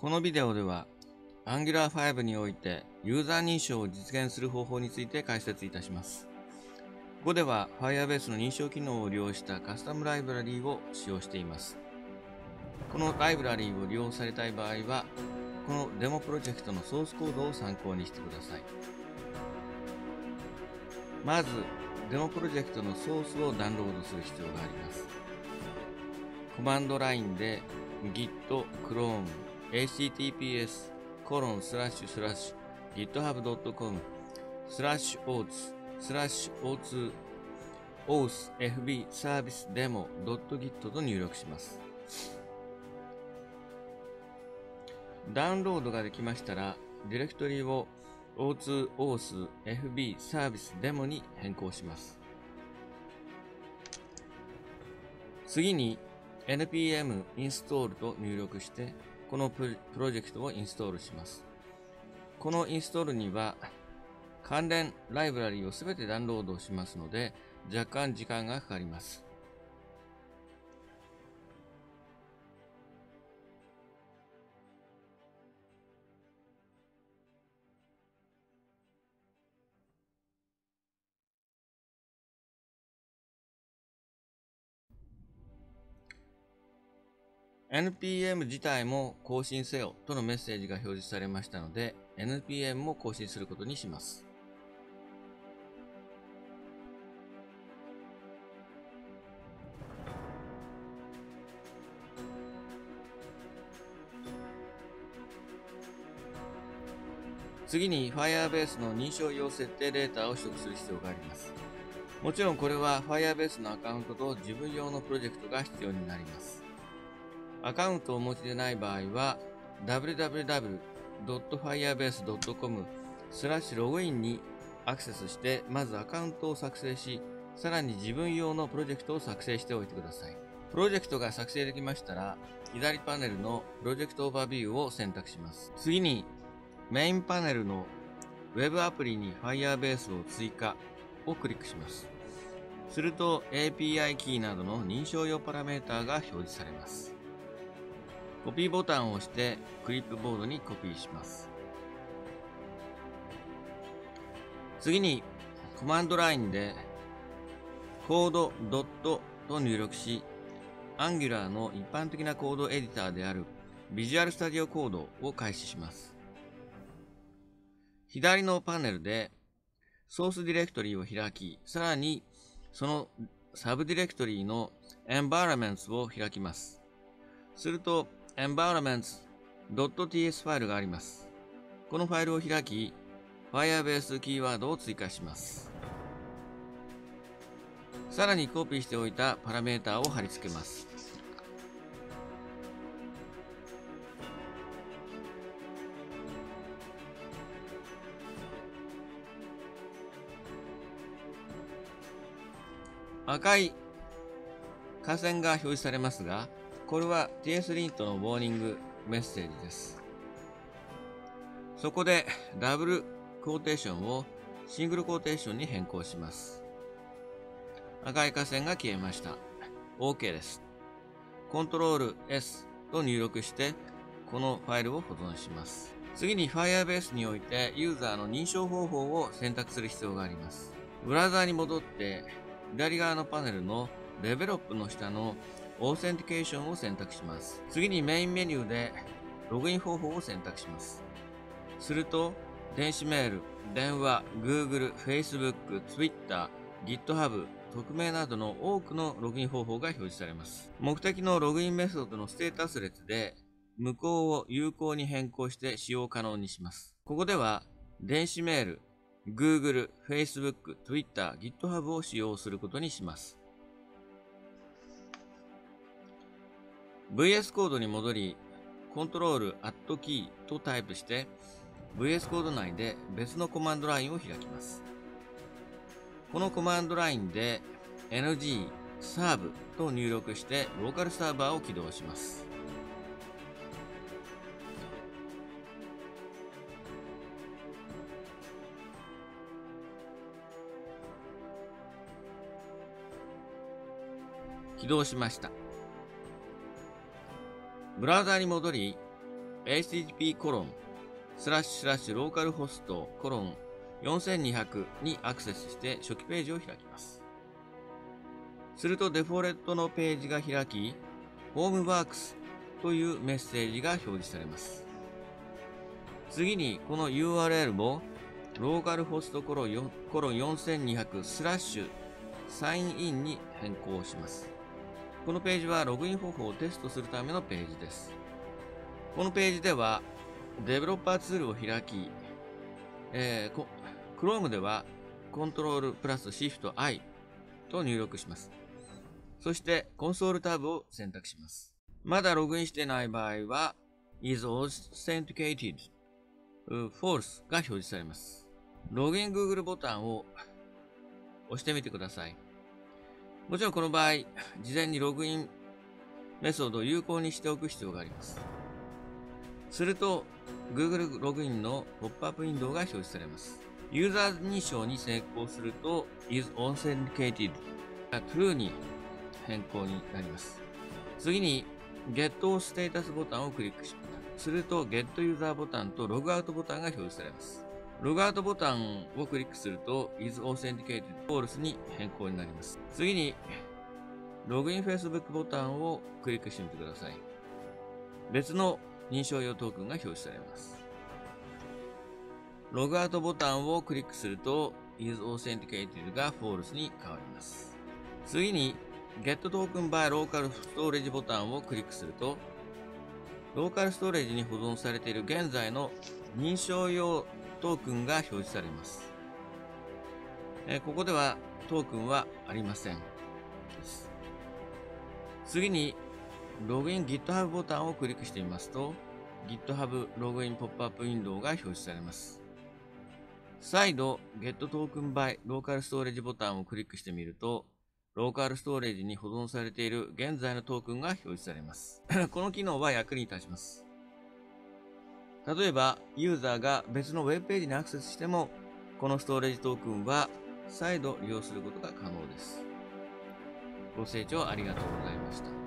このビデオでは Angular 5においてユーザー認証を実現する方法について解説いたします。ここでは Firebase の認証機能を利用したカスタムライブラリーを使用しています。このライブラリーを利用されたい場合は、このデモプロジェクトのソースコードを参考にしてください。まず、デモプロジェクトのソースをダウンロードする必要があります。コマンドラインで git clone https://github.com/oauth/oauth fb service-demo.git と入力します。ダウンロードができましたら、ディレクトリを oauth fb service-demo に変更します。次に npm install と入力して、このプロジェクトをインストールします。このインストールには関連ライブラリをすべてダウンロードしますので、若干時間がかかります。npm 自体も更新せよとのメッセージが表示されましたので、npm も更新することにします。次に Firebase の認証用設定データを取得する必要があります。もちろんこれは Firebase のアカウントと自分用のプロジェクトが必要になります。アカウントをお持ちでない場合は www.firebase.com/login にアクセスして、まずアカウントを作成し、さらに自分用のプロジェクトを作成しておいてください。プロジェクトが作成できましたら、左パネルのプロジェクトオーバービューを選択します。次にメインパネルの Web アプリに Firebase を追加をクリックします。すると API キーなどの認証用パラメータが表示されます。コピーボタンを押してクリップボードにコピーします。次にコマンドラインでコードドットと入力し、Angular の一般的なコードエディターである Visual Studio Code を開始します。左のパネルでソースディレクトリを開き、さらにそのサブディレクトリの Environments を開きます。すると environments.ts ファイルがあります。このファイルを開き、Firebase キーワードを追加します。さらにコピーしておいたパラメータを貼り付けます。赤い下線が表示されますが、これは TSLint のウォーニングメッセージです。そこでダブルクォーテーションをシングルクォーテーションに変更します。赤い下線が消えました。OK です。コントロール S と入力して、このファイルを保存します。次に Firebase においてユーザーの認証方法を選択する必要があります。ブラウザーに戻って、左側のパネルのデベロップの下のオーセンティケーションを選択します。次にメインメニューでログイン方法を選択します。すると、電子メール、電話、Google、Facebook、Twitter、GitHub、匿名などの多くのログイン方法が表示されます。目的のログインメソッドのステータス列で無効を有効に変更して使用可能にします。ここでは電子メール、Google、Facebook、Twitter、GitHub を使用することにします。VS コードに戻り、コントロール @ キーとタイプして、VS コード内で別のコマンドラインを開きます。このコマンドラインで ng serve と入力してローカルサーバーを起動します。起動しました。ブラウザに戻り、 http://localhost:4200 にアクセスして初期ページを開きます。するとデフォルトのページが開き、Homeworks というメッセージが表示されます。次にこの URL を localhost:4200/sign in に変更します。このページはログイン方法をテストするためのページです。このページではデベロッパーツールを開き、Chrome では Ctrl プラス Shift I と入力します。そしてコンソールタブを選択します。まだログインしていない場合は is authenticated false が表示されます。ログイン Google ボタンを押してみてください。もちろんこの場合、事前にログインメソッドを有効にしておく必要があります。すると Google ログインのポップアップウィンドウが表示されます。ユーザー認証に成功すると is authenticated true に変更になります。次に Get Status ボタンをクリックします。すると Get User ボタンとログアウトボタンが表示されます。ログアウトボタンをクリックすると is authenticated false に変更になります。次にログイン Facebook ボタンをクリックしてみてください。別の認証用トークンが表示されます。ログアウトボタンをクリックすると is authenticated が false に変わります。次に Get Token by Local Storage ボタンをクリックすると、ローカルストレージに保存されている現在の認証用トークンが表示されます。ここではトークンはありません。次にログイン GitHub ボタンをクリックしてみますと、GitHub ログインポップアップウィンドウが表示されます。再度 Get Token by Local Storage ボタンをクリックしてみると、ローカルストレージに保存されている現在のトークンが表示されます。この機能は役に立ちます。例えば、ユーザーが別のウェブページにアクセスしても、このストレージトークンは再度利用することが可能です。ご清聴ありがとうございました。